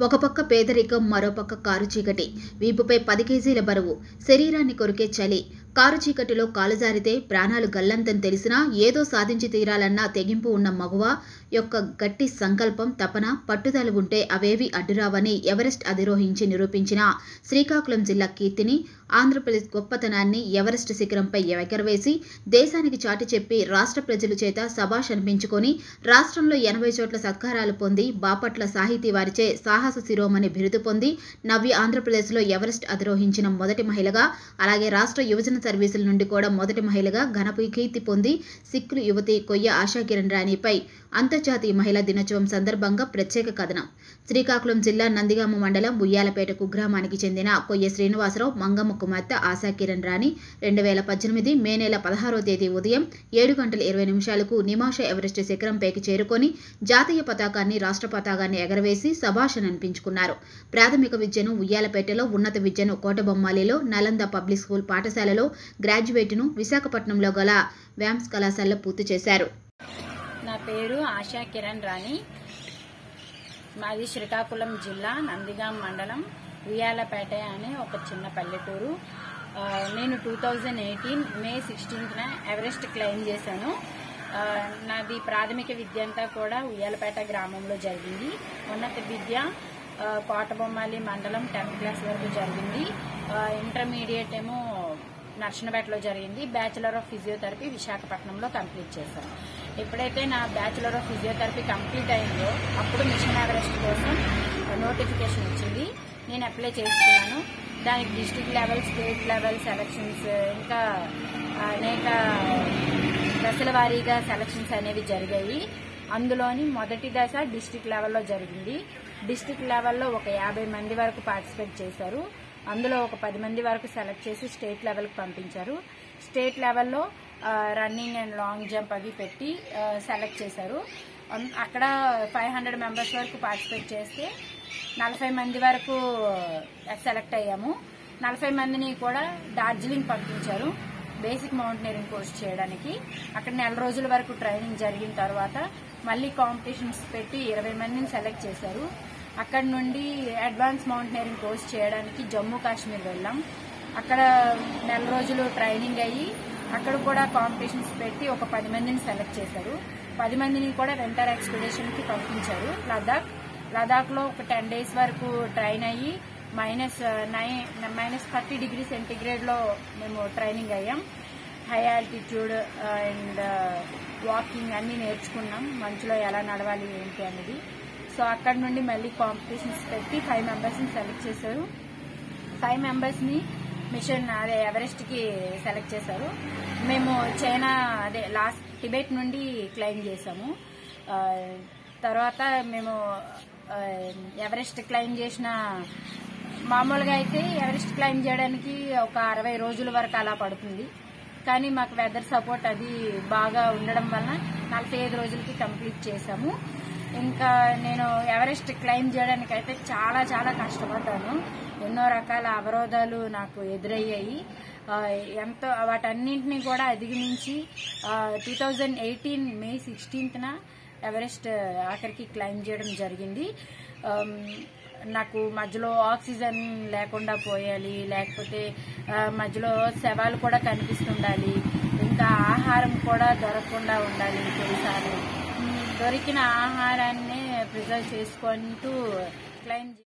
ఒక పక్క పేదరికం, మరోపక్క కారు చీకటి. వీపుపై 10 కేజీల బరువు, శరీరాన్ని కొరికే చలి. కారు చీకటిలో కాలు జారితే ప్రాణాలు గల్లంతని తెలిసినా ఏదో సాధించి తీరాలన్న తెగింపు ఉన్న మగువ యొక్క గట్టి సంకల్పం, తపన, పట్టుదల ఉంటే అవేవి అడ్డురావని ఎవరెస్ట్ అధిరోహించి నిరూపించిన శ్రీకాకుళం జిల్లా కీర్తిని, ఆంధ్రప్రదేశ్ గొప్పతనాన్ని ఎవరెస్ట్ శిఖరంపై ఎగరవేసి దేశానికి చాటి చెప్పి రాష్ట్ర ప్రజల చేత శభాష్ అనిపించుకొని రాష్ట్రంలో 80 చోట్ల సత్కారాలు పొంది బాపట్ల సాహితీ వారిచే సాహస శిరోమణి బిరుదు పొంది నవ్య ఆంధ్రప్రదేశ్లో ఎవరెస్ట్ అధిరోహించిన మొదటి మహిళగా, అలాగే రాష్ట్ర యువజన సర్వీసుల నుండి కూడా మొదటి మహిళగా ఘనపు కీర్తి పొంది సిక్కులు యువతి కొయ్య ఆశా కిరణ్ రాణిపై అంతర్జాతీయ మహిళా దినోత్సవం సందర్భంగా ప్రత్యేక కథనం. శ్రీకాకుళం జిల్లా నందిగామ మండలం ఉయ్యాలపేట కుగ్రామానికి చెందిన కొయ్య శ్రీనివాసరావు మంగమ్మ కుమార్తె ఆశా కిరణ్ రాణి 2018 మే నెల 16వ తేదీ ఉదయం 7:20 నిమాష ఎవరెస్ట్ శిఖరంపైకి చేరుకొని జాతీయ పతాకాన్ని, రాష్ట్ర పతాకాన్ని ఎగరవేసి శభాష్ అనిపించుకున్నారు. ప్రాథమిక విద్యను ఉయ్యాలపేటలో, ఉన్నత విద్యను కోటబొమ్మాలిలో, నలంద పబ్లిక్ స్కూల్ పాఠశాలలో, గ్రాడ్యుయేట్ను విశాఖపట్నంలో గల వ్యామ్స్ కళాశాలలో పూర్తి చేశారు. నా పేరు ఆశా కిరణ్ రాణి. మాది శ్రీకాకుళం జిల్లా నందిగాం మండలం ఉయ్యాలపేట అనే ఒక చిన్న పల్లెటూరు. నేను 2018 మే 16న ఎవరెస్ట్ క్లైమ్ చేశాను. నాది ప్రాథమిక విద్య అంతా కూడా ఉయ్యాలపేట గ్రామంలో జరిగింది. ఉన్నత విద్య కోటబొమ్మాలి మండలం 10th క్లాస్ వరకు జరిగింది. ఇంటర్మీడియట్ ఏమో నర్సనపేటలో జరిగింది. బ్యాచిలర్ ఆఫ్ ఫిజియోథెరపీ విశాఖపట్నంలో కంప్లీట్ చేశాను. ఎప్పుడైతే నా బ్యాచిలర్ ఆఫ్ ఫిజియోథెరపీ కంప్లీట్ అయిందో అప్పుడు మిషన్ ఎవరెస్ట్ కోసం నోటిఫికేషన్ వచ్చింది. నేను అప్లై చేసుకున్నాను. దానికి district level, state level selections, ఇంకా అనేక దశల వారీగా సెలక్షన్స్ అనేవి జరిగాయి. అందులోని మొదటి దశ డిస్ట్రిక్ట్ లెవెల్లో జరిగింది. డిస్ట్రిక్ట్ లెవెల్లో ఒక 50 మంది వరకు పార్టిసిపేట్ చేశారు. అందులో ఒక 10 మంది వరకు సెలెక్ట్ చేసి స్టేట్ లెవెల్కి పంపించారు. స్టేట్ లెవెల్లో రన్నింగ్ అండ్ లాంగ్ జంప్ అవి పెట్టి సెలెక్ట్ చేశారు. అక్కడ 500 మెంబర్స్ వరకు పార్టిసిపేట్ చేస్తే 40 మంది వరకు సెలెక్ట్ అయ్యాము. 40 మందిని కూడా డార్జిలింగ్ పంపించారు బేసిక్ మౌంటైనరింగ్ కోర్స్ చేయడానికి. అక్కడ 4 రోజుల వరకు ట్రైనింగ్ జరిగిన తర్వాత మళ్ళీ కాంపిటీషన్స్ పెట్టి 20 మందిని సెలెక్ట్ చేశారు. అక్కడ నుండి అడ్వాన్స్ మౌంటైనరింగ్ కోర్స్ చేయడానికి జమ్మూ కాశ్మీర్ వెళ్ళాం. అక్కడ 4 రోజులు ట్రైనింగ్ అయ్యి అక్కడ కూడా కాంపిటీషన్స్ పెట్టి ఒక 10 మందిని సెలెక్ట్ చేశారు. 10 మందిని కూడా వింటర్ ఎక్స్పెడిషన్కి పంపించారు. లదాఖ్లో ఒక 10 డేస్ వరకు ట్రైన్ అయ్యి -30 డిగ్రీ సెంటీగ్రేడ్లో మేము ట్రైనింగ్ అయ్యాం. హై ఆల్టిట్యూడ్ అండ్ వాకింగ్ అన్నీ నేర్చుకున్నాం. మంచులో ఎలా నడవాలి ఏంటి అనేది. సో అక్కడ నుండి మళ్ళీ కాంపిటీషన్స్ పెట్టి 5 మెంబర్స్ని సెలెక్ట్ చేశారు. 5 మెంబర్స్ని మిషన్ ఎవరెస్ట్కి సెలెక్ట్ చేశారు. మేము చైనా లాస్ట్ టిబెట్ నుండి క్లైమ్ చేశాము. తర్వాత మేము ఎవరెస్ట్ క్లైమ్ చేసిన, మామూలుగా అయితే ఎవరెస్ట్ క్లైమ్ చేయడానికి ఒక 60 రోజుల వరకు అలా పడుతుంది. కానీ మాకు వెదర్ సపోర్ట్ అది బాగా ఉండడం వలన 45 రోజులకి కంప్లీట్ చేశాము. ఇంకా నేను ఎవరెస్ట్ క్లైమ్ చేయడానికి అయితే చాలా చాలా కష్టపడ్డాను. ఎన్నో రకాల అవరోధాలు నాకు ఎదురయ్యాయి. ఎంతో వాటన్నింటినీ కూడా అధిగమించి 2018 మే 16న ఎవరెస్ట్ ఆఖరికి క్లైమ్ చేయడం జరిగింది. నాకు మధ్యలో ఆక్సిజన్ లేకుండా పోయాలి, లేకపోతే మధ్యలో శవాలు కూడా కనిపిస్తుండాలి, ఇంకా ఆహారం కూడా దొరకకుండా ఉండాలి. కొన్నిసార్లు దొరికిన ఆహారాన్ని ప్రిజర్వ్ చేసుకుంటూ క్లైమ్